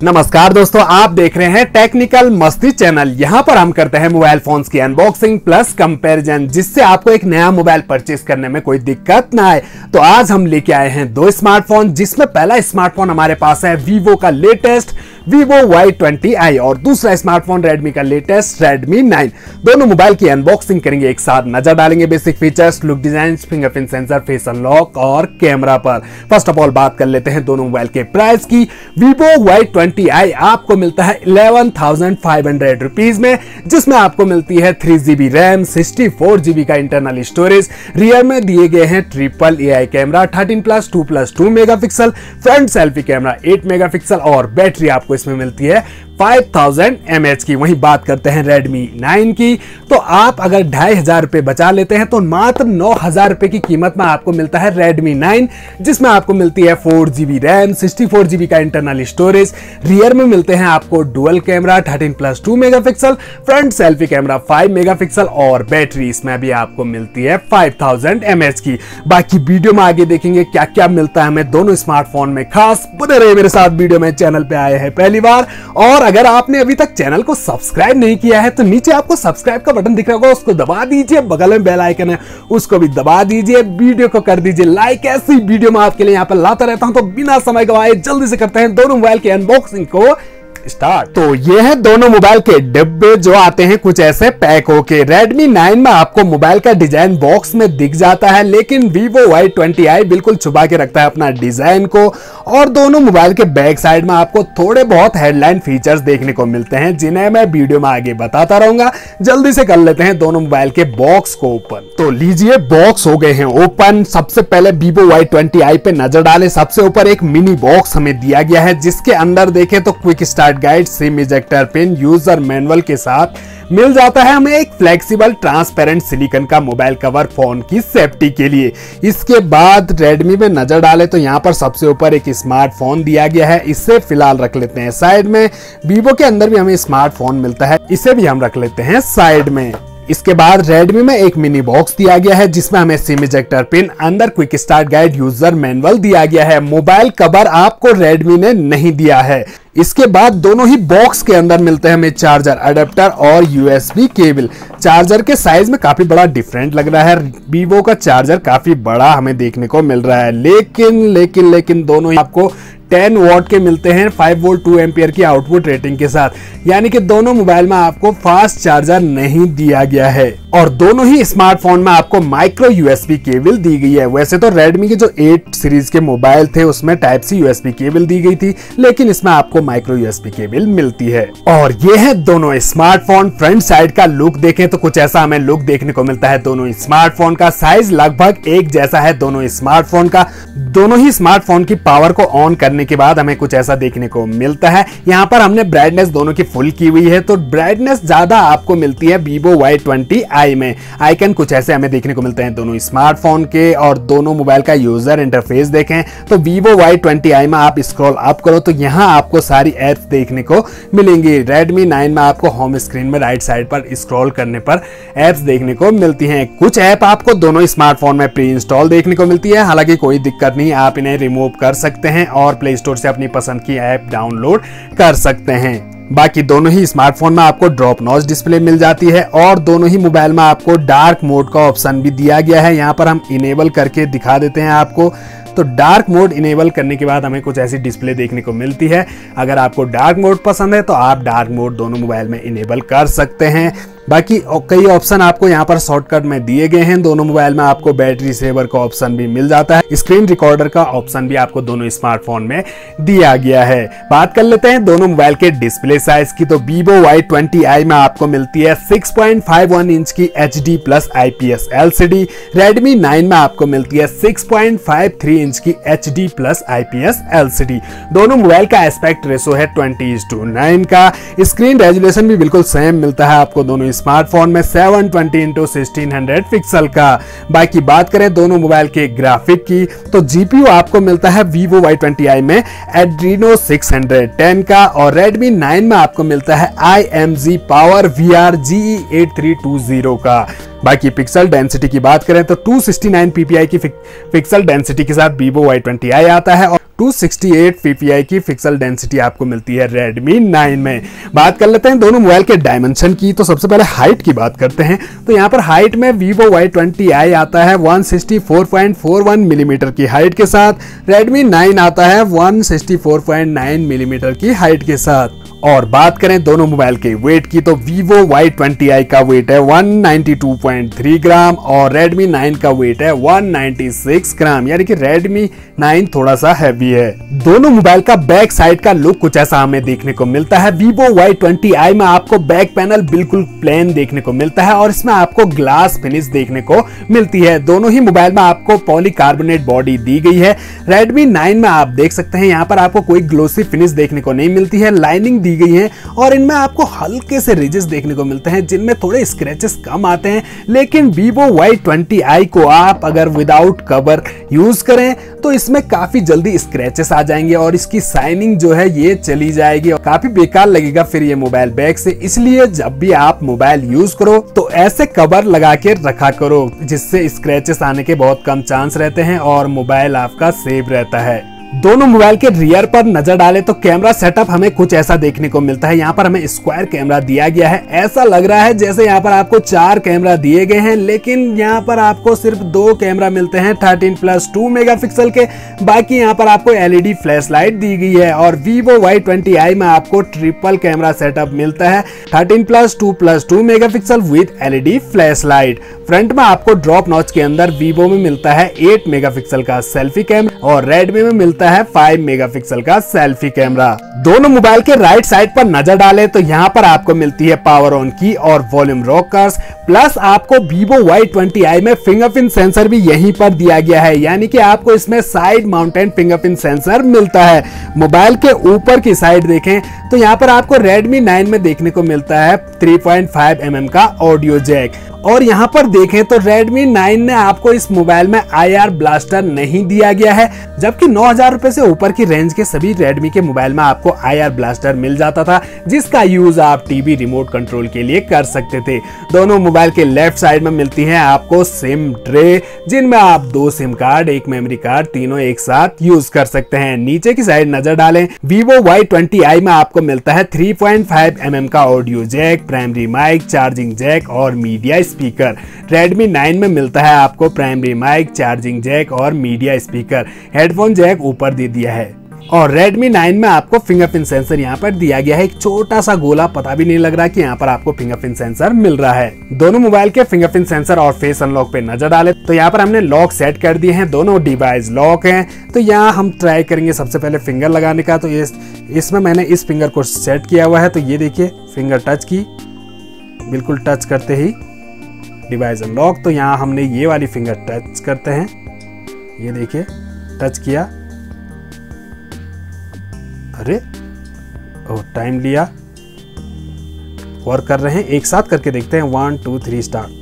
नमस्कार दोस्तों, आप देख रहे हैं टेक्निकल मस्ती चैनल। यहां पर हम करते हैं मोबाइल फोन्स की अनबॉक्सिंग प्लस कंपैरिजन, जिससे आपको एक नया मोबाइल परचेस करने में कोई दिक्कत ना आए। तो आज हम लेके आए हैं दो स्मार्टफोन, जिसमें पहला स्मार्टफोन हमारे पास है वीवो का लेटेस्ट Vivo Y20i और दूसरा स्मार्टफोन रेडमी का लेटेस्ट Redmi 9। दोनों मोबाइल की अनबॉक्सिंग करेंगे, एक साथ नजर डालेंगे basic features, look design, fingerprint sensor, face unlock और कैमरा पर। फर्स्ट ऑफ ऑल बात कर लेते हैं दोनों मोबाइल के प्राइस की। Vivo Y20i आपको मिलता है 11,500 रुपीज में, जिसमें आपको मिलती है 3GB रैम, 64GB का इंटरनल स्टोरेज, रियर में दिए गए हैं triple AI camera, 13+2+2 megapixel, front selfie camera 8 megapixel और बैटरी आपको इसमें मिलती है 5000 mAh की। वहीं बात करते हैं Redmi 9 की, तो आप अगर 2500 रुपए बचा लेते हैं तो मात्र 9000 रुपए की कीमत में आपको मिलता है Redmi 9, जिसमें आपको मिलती है 4GB रैम, 64GB का इंटरनल स्टोरेज, रियर में मिलते हैं आपको dual camera 13+2 megapixel, front selfie camera 5 megapixel और बैटरी इसमें भी आपको मिलती है 5000 mAh की। बाकी वीडियो में आगे देखेंगे क्या क्या मिलता है हमें दोनों स्मार्टफोन में। खास बने रहे मेरे साथ वीडियो में। चैनल पे आए हैं पहली बार और अगर आपने अभी तक चैनल को सब्सक्राइब नहीं किया है तो नीचे आपको सब्सक्राइब का बटन दिख रहा होगा, उसको दबा दीजिए। बगल में बेल आइकन है, उसको भी दबा दीजिए। वीडियो को कर दीजिए लाइक। ऐसी वीडियो में आपके लिए यहाँ पर लाता रहता हूं, तो बिना समय गवाए जल्दी से करते हैं दोनों मोबाइल की अनबॉक्सिंग को स्टार्ट। तो ये है दोनों मोबाइल के डिब्बे, जो आते हैं कुछ ऐसे पैक होके। Redmi 9 में आपको मोबाइल का डिजाइन बॉक्स में दिख जाता है, लेकिन Vivo Y20i बिल्कुल छुपा के रखता है अपना डिजाइन को। और दोनों मोबाइल के बैक साइड में आपको थोड़े बहुत हेडलाइन फीचर्स देखने को मिलते हैं, जिन्हें मैं वीडियो में आगे बताता रहूंगा। जल्दी से कर लेते हैं दोनों मोबाइल के बॉक्स को ओपन। तो लीजिए, बॉक्स हो गए हैं ओपन। सबसे पहले Vivo Y20i पे नजर डालें। सबसे ऊपर एक मिनी बॉक्स हमें दिया गया है, जिसके अंदर देखें तो quick start guide, sim ejector pin, user manual के साथ मिल जाता है हमें एक फ्लेक्सिबल ट्रांसपेरेंट सिलिकॉन का मोबाइल कवर फोन की सेफ्टी के लिए। इसके बाद Redmi में नजर डालें तो यहाँ पर सबसे ऊपर एक स्मार्टफोन दिया गया है, इसे फिलहाल रख लेते हैं साइड में। Vivo के अंदर भी हमें स्मार्टफोन मिलता है, इसे भी हम रख लेते हैं साइड में। इसके बाद Redmi में एक मिनी बॉक्स दिया गया है, जिसमें हमें सिम इजेक्टर पिन, अंदर quick start guide, user manual दिया गया है। मोबाइल कवर आपको Redmi ने नहीं दिया है। इसके बाद दोनों ही बॉक्स के अंदर मिलते हैं हमें चार्जर अडेप्टर और USB केबल। चार्जर के साइज में काफी बड़ा डिफरेंट लग रहा है। Vivo का चार्जर काफी बड़ा हमें देखने को मिल रहा है, लेकिन दोनों ही आपको 10 वॉट के मिलते हैं, 5 वोल्ट 2 एम्पियर की आउटपुट रेटिंग के साथ। यानी कि दोनों मोबाइल में आपको फास्ट चार्जर नहीं दिया गया है। और दोनों ही स्मार्टफोन में आपको माइक्रो USB केबल दी गई है। वैसे तो Redmi के जो 8 सीरीज के मोबाइल थे उसमें टाइप सी USB केबल दी गई थी, लेकिन इसमें आपको माइक्रो USB केबल मिलती है। और ये है दोनों स्मार्टफोन। फ्रंट साइड का लुक देखें तो कुछ ऐसा हमें लुक देखने को मिलता है दोनों स्मार्टफोन का। साइज लगभग एक जैसा है दोनों स्मार्टफोन का। दोनों ही स्मार्टफोन की पावर को ऑन करने के बाद हमें कुछ ऐसा देखने को मिलता है। यहाँ पर हमने ब्राइटनेस दोनों की फुल की हुई है, तो ब्राइटनेस ज्यादा आपको मिलती है Vivo Y20i में। आइकन कुछ ऐसे हमें देखने को मिलते हैं दोनों स्मार्टफोन के। और दोनों मोबाइल का यूजर इंटरफेस देखें तो Vivo Y20i में आप स्क्रॉल अप करो तो यहाँ आपको सारी एप्स देखने को मिलेंगी। Redmi 9 में आपको होम स्क्रीन में राइट साइड पर स्क्रॉल करने पर एप्स देखने को मिलती हैं। कुछ ऐप आपको दोनों स्मार्टफोन में प्री इंस्टॉल देखने को मिलती है, हालांकि कोई दिक्कत नहीं, आप इन्हें रिमूव कर सकते हैं और प्ले स्टोर से अपनी पसंद की ऐप डाउनलोड कर सकते हैं। बाकी दोनों ही स्मार्टफोन में आपको ड्रॉप नॉच डिस्प्ले मिल जाती है और दोनों ही मोबाइल में आपको डार्क मोड का ऑप्शन भी दिया गया है। यहाँ पर हम इनेबल करके दिखा देते हैं आपको। तो डार्क मोड इनेबल करने के बाद हमें कुछ ऐसी डिस्प्ले देखने को मिलती है। अगर आपको डार्क मोड पसंद है तो आप डार्क मोड दोनों मोबाइल में इनेबल कर सकते हैं। बाकी कई ऑप्शन आपको यहाँ पर शॉर्टकट में दिए गए हैं। दोनों मोबाइल में आपको बैटरी सेवर का ऑप्शन भी मिल जाता है। स्क्रीन रिकॉर्डर का ऑप्शन भी आपको दोनों स्मार्टफोन में दिया गया है। बात कर लेते हैं दोनों मोबाइल के डिस्प्ले साइज की, तो Vivo Y20i में आपको मिलती है 6.51 इंच की HD plus IPS LCD। Redmi 9 में आपको मिलती है 6.53 इंच की HD प्लस IPS LCD। दोनों मोबाइल का एस्पेक्ट रेशो है 20:9 का। स्क्रीन रेजोल्यूशन भी बिल्कुल सेम मिलता है आपको दोनों स्मार्टफोन में, 720x1600 पिक्सल का। बाकी बात करें दोनों मोबाइल के ग्राफिक की, तो GPU आपको मिलता है Vivo Y20i में Adreno 610 का और Redmi 9 में आपको मिलता है IMG Power VR GE8320 का। बाकी पिक्सल डेंसिटी की बात करें तो 269 ppi की पिक्सल डेंसिटी के साथ Vivo Y20i आता है और 268 ppi की पिक्सल डेंसिटी आपको मिलती है Redmi 9 में। बात कर लेते हैं दोनों मोबाइल के डायमेंशन की। तो सबसे पहले हाइट की बात करते हैं। तो यहाँ पर हाइट में Vivo Y20i आता है 164.41 मिलीमीटर की हाइट के साथ, Redmi 9 आता है 164.9 मिलीमीटर की हाइट के साथ। और बात करें दोनों मोबाइल के वेट की तो Vivo Y20i का वेट है 192.3 ग्राम और Redmi 9 का वेट है 196 ग्राम, यानी कि Redmi 9 थोड़ा सा हैवी है। दोनों मोबाइल का बैक साइड का लुक कुछ ऐसा हमें देखने को मिलता है। Vivo Y20i में आपको बैक पैनल बिल्कुल प्लेन देखने को मिलता है और इसमें आपको ग्लास फिनिश देखने को मिलती है। दोनों ही मोबाइल में आपको पॉलीकार्बोनेट बॉडी दी गई है। Redmi 9 में आप देख सकते हैं यहाँ पर आपको कोई ग्लोसी फिनिश देखने को नहीं मिलती है, लाइनिंग दी गई है और इनमें आपको हल्के से रिजेस देखने को मिलते हैं जिनमें थोड़े स्क्रैचेस कम आते हैं। लेकिन Vivo Y20i को आप अगर विदाउट कवर यूज करें तो इसमें काफी जल्दी स्क्रैचेस आ जाएंगे और इसकी शाइनिंग जो है ये चली जाएगी और काफी बेकार लगेगा फिर ये मोबाइल बैक से। इसलिए जब भी आप मोबाइल यूज करो तो ऐसे कवर लगा के रखा करो जिससे स्क्रैचेस आने के बहुत कम चांस रहते हैं और मोबाइल आपका सेफ रहता है। दोनों मोबाइल के रियर पर नजर डालें तो कैमरा सेटअप हमें कुछ ऐसा देखने को मिलता है। यहाँ पर हमें स्क्वायर कैमरा दिया गया है। ऐसा लग रहा है जैसे यहाँ पर आपको 4 कैमरा दिए गए हैं, लेकिन यहाँ पर आपको सिर्फ 2 कैमरा मिलते हैं 13+2 मेगापिक्सल के। बाकी यहाँ पर आपको एलईडी फ्लैश लाइट दी गई है और Vivo Y20i में आपको ट्रिपल कैमरा सेटअप मिलता है 13+2+2 megapixel with LED flash light. Front में आपको ड्रॉप नॉच के अंदर Vivo में मिलता है 8 मेगापिक्सल का सेल्फी कैमरा और Redmi में मिलता है 5 मेगापिक्सल का सेल्फी कैमरा। दोनों मोबाइल के राइट साइड पर नजर डालें तो यहाँ पर आपको मिलती है पावर ऑन की और वॉल्यूम रॉकर्स, प्लस आपको Vivo Y20i में फिंगरप्रिंट सेंसर भी यहीं पर दिया गया है, यानी कि आपको इसमें साइड माउंटेड फिंगरप्रिंट सेंसर मिलता है। मोबाइल के ऊपर की साइड देखें तो यहाँ पर आपको Redmi 9 में देखने को मिलता है 3.5 mm का ऑडियो जैक और यहाँ पर देखें तो Redmi 9 ने आपको इस मोबाइल में IR ब्लास्टर नहीं दिया गया है, जबकि 9,000 रुपए से ऊपर की रेंज के सभी Redmi के मोबाइल में आपको IR ब्लास्टर मिल जाता था जिसका यूज आप टीवी रिमोट कंट्रोल के लिए कर सकते थे। दोनों मोबाइल के लेफ्ट साइड में मिलती है आपको सिम ट्रे जिनमें आप 2 सिम कार्ड, 1 मेमोरी कार्ड तीनों एक साथ यूज कर सकते हैं। नीचे की साइड नजर डालें Vivo Y20i में आपको मिलता है 3.5 mm का audio jack, primary mic, charging jack और मीडिया स्पीकर। Redmi 9 में मिलता है आपको प्राइमरी माइक, चार्जिंग जैक और मीडिया स्पीकर। हेडफोन जैक ऊपर दे दिया है और Redmi 9 में आपको फिंगरप्रिंट सेंसर यहाँ पर दिया गया है। एक छोटा सा गोला, पता भी नहीं लग रहा कि यहाँ पर आपको फिंगरप्रिंट सेंसर मिल रहा है। दोनों मोबाइल के फिंगरप्रिंट सेंसर और फेस अनलॉक पे नजर डाले तो यहाँ पर हमने लॉक सेट कर दिए हैं। दोनों डिवाइस लॉक हैं। तो यहाँ हम ट्राई करेंगे सबसे पहले फिंगर लगाने का। तो इसमें मैंने इस फिंगर को सेट किया हुआ है। तो ये देखिए फिंगर टच की, बिल्कुल टच करते ही डिवाइस अनलॉक। तो यहाँ हमने ये वाली फिंगर टच करते हैं, ये देखिए टच किया, अरे टाइम लिया, वर्क कर रहे हैं। एक साथ करके देखते हैं, 1 2 3 स्टार्ट।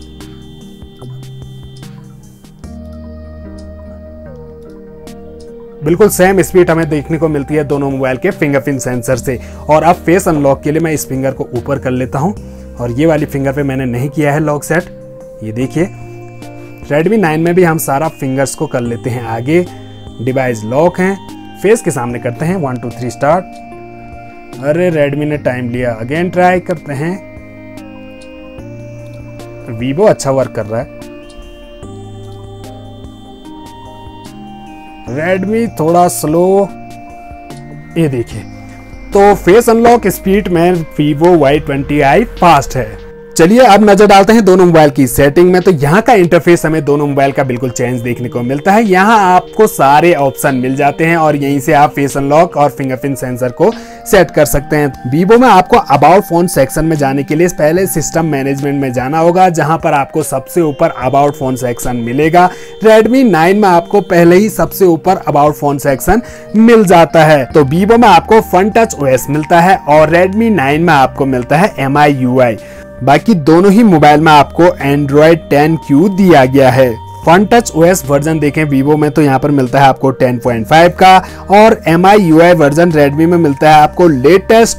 बिल्कुल सेम स्पीड हमें देखने को मिलती है दोनों मोबाइल के फिंगरप्रिंट सेंसर से। और अब फेस अनलॉक के लिए मैं इस फिंगर को ऊपर कर लेता हूं और ये वाली फिंगर पे मैंने नहीं किया है लॉक सेट। ये देखिए Redmi 9 में भी हम सारा फिंगर्स को कर लेते हैं आगे। डिवाइस लॉक हैं, फेस के सामने करते हैं, 1 2 3 स्टार्ट। अरे Redmi ने टाइम लिया, अगेन ट्राई करते हैं। Vivo अच्छा वर्क कर रहा है, Redmi थोड़ा स्लो। ये देखिए तो फेस अनलॉक स्पीड में Vivo Y20i फास्ट है। चलिए अब नजर डालते हैं दोनों मोबाइल की सेटिंग में। तो यहाँ का इंटरफेस हमें दोनों मोबाइल का बिल्कुल चेंज देखने को मिलता है। यहाँ आपको सारे ऑप्शन मिल जाते हैं और यहीं से आप फेस अनलॉक और फिंगरप्रिंट सेंसर को सेट कर सकते हैं। Vivo में आपको अबाउट फोन सेक्शन में जाने के लिए पहले सिस्टम मैनेजमेंट में जाना होगा, जहां पर आपको सबसे ऊपर अबाउट फोन सेक्शन मिलेगा। Redmi 9 में आपको पहले ही सबसे ऊपर अबाउट फोन सेक्शन मिल जाता है। तो Vivo में आपको फन टच OS मिलता है और Redmi 9 में आपको मिलता है MIUI। बाकी दोनों ही मोबाइल में आपको Android 10Q दिया गया है। फन टच ओएस वर्जन देखें वीवो में तो यहाँ पर मिलता है आपको 10.5 का, और MIUI वर्जन रेडमी में मिलता है आपको लेटेस्ट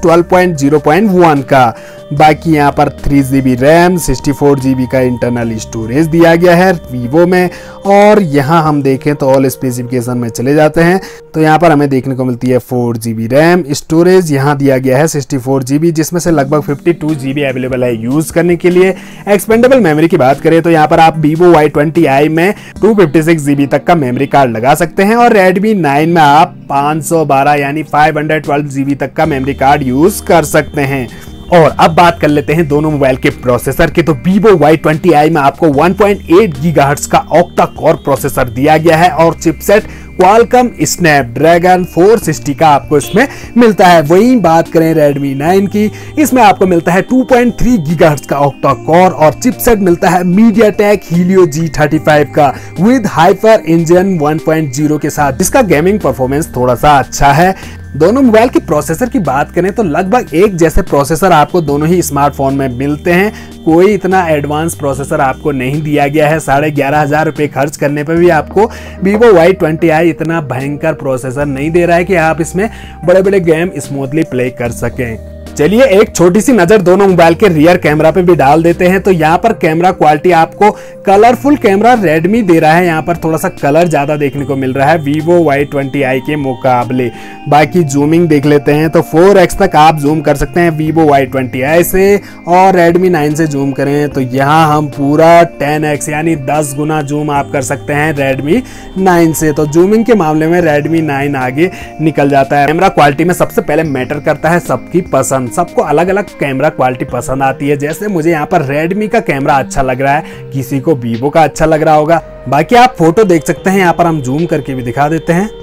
12.0.1 का। बाकी यहाँ पर 3GB रैम 64GB का इंटरनल स्टोरेज दिया गया है वीवो में। और यहाँ हम देखें तो ऑल स्पेसिफिकेशन में चले जाते हैं तो यहाँ पर हमें देखने को मिलती है 4GB रैम, स्टोरेज यहाँ दिया गया है 64GB, जिसमें से लगभग 52GB अवेलेबल है यूज करने के लिए। एक्सपेंडेबल मेमोरी की बात करें तो यहाँ पर आप Vivo Y20i में 256GB तक का मेमोरी कार्ड लगा सकते हैं, और Redmi 9 में आप 512 यानी 512GB तक का मेमोरी कार्ड यूज कर सकते हैं। और अब बात कर लेते हैं दोनों मोबाइल के प्रोसेसर की। तो Vivo Y20i में आपको 1.8 GHz का ऑक्टा कोर प्रोसेसर दिया गया है, और चिपसेट Qualcomm Snapdragon 460 का आपको इसमें मिलता है। वहीं बात करें Redmi 9 की, इसमें आपको मिलता है 2.3 GHz का ऑक्टा कोर, और चिपसेट मिलता है MediaTek Helio G35 का विद हाइपर इंजन 1.0 के साथ, जिसका गेमिंग परफॉर्मेंस थोड़ा सा अच्छा है। दोनों मोबाइल के प्रोसेसर की बात करें तो लगभग एक जैसे प्रोसेसर आपको दोनों ही स्मार्टफोन में मिलते हैं। कोई इतना एडवांस प्रोसेसर आपको नहीं दिया गया है। 11,500 रुपए खर्च करने पर भी आपको Vivo Y20i इतना भयंकर प्रोसेसर नहीं दे रहा है कि आप इसमें बड़े बड़े गेम स्मूथली प्ले कर सकें। चलिए एक छोटी सी नजर दोनों मोबाइल के रियर कैमरा पे भी डाल देते हैं। तो यहाँ पर कैमरा क्वालिटी आपको कलरफुल कैमरा रेडमी दे रहा है, यहाँ पर थोड़ा सा कलर ज्यादा देखने को मिल रहा है Vivo Y20i के मुकाबले। बाकी जूमिंग देख लेते हैं तो 4x तक आप जूम कर सकते हैं Vivo Y20i से, और Redmi 9 से जूम करें तो यहाँ हम पूरा 10x यानी 10 गुना जूम आप कर सकते हैं Redmi 9 से। तो जूमिंग के मामले में Redmi 9 आगे निकल जाता है। कैमरा क्वालिटी में सबसे पहले मैटर करता है सबकी पसंद। सबको अलग अलग कैमरा क्वालिटी पसंद आती है। जैसे मुझे यहाँ पर Redmi का कैमरा अच्छा लग रहा है, किसी को Vivo का अच्छा लग रहा होगा। बाकी आप फोटो देख सकते हैं, यहाँ पर हम जूम करके भी दिखा देते हैं।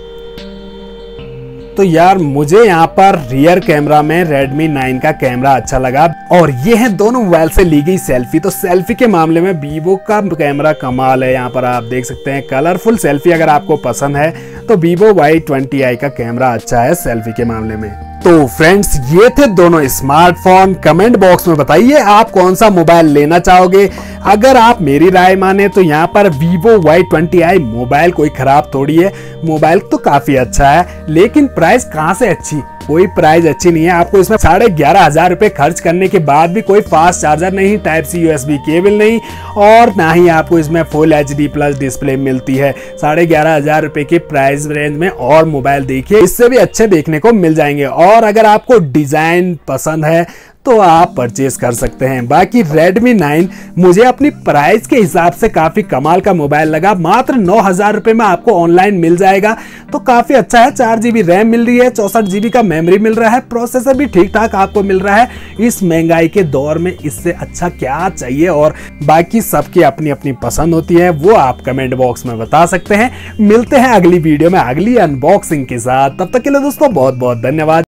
तो यार मुझे यहाँ पर रियर कैमरा में Redmi 9 का कैमरा अच्छा लगा। और ये है दोनों मोबाइल से ली गई सेल्फी। तो सेल्फी के मामले में Vivo का कैमरा कमाल है। यहाँ पर आप देख सकते हैं कलरफुल सेल्फी अगर आपको पसंद है तो Vivo Y20i का कैमरा अच्छा है सेल्फी के मामले में। तो फ्रेंड्स ये थे दोनों स्मार्टफोन। कमेंट बॉक्स में बताइए आप कौन सा मोबाइल लेना चाहोगे। अगर आप मेरी राय माने तो यहाँ पर Vivo Y20i मोबाइल कोई खराब थोड़ी है, मोबाइल तो काफी अच्छा है, लेकिन प्राइस कहाँ से अच्छी, कोई प्राइस अच्छी नहीं है। आपको इसमें 11,500 रुपए खर्च करने के बाद भी कोई फास्ट चार्जर नहीं, टाइप सी USB केबल नहीं, और ना ही आपको इसमें फुल HD+ डिस्प्ले मिलती है। 11,500 रुपए के प्राइस रेंज में और मोबाइल देखिए इससे भी अच्छे देखने को मिल जाएंगे। और अगर आपको डिजाइन पसंद है तो आप परचेज कर सकते हैं। बाकी Redmi 9 मुझे अपनी प्राइस के हिसाब से काफी कमाल का मोबाइल लगा। मात्र 9,000 रुपए में आपको ऑनलाइन मिल जाएगा, तो काफी अच्छा है। 4GB रैम मिल रही है, 64GB का मेमोरी मिल रहा है, प्रोसेसर भी ठीक ठाक आपको मिल रहा है। इस महंगाई के दौर में इससे अच्छा क्या चाहिए। और बाकी सबकी अपनी अपनी पसंद होती है, वो आप कमेंट बॉक्स में बता सकते हैं। मिलते हैं अगली वीडियो में अगली अनबॉक्सिंग के साथ। तब तक के लिए दोस्तों बहुत बहुत धन्यवाद।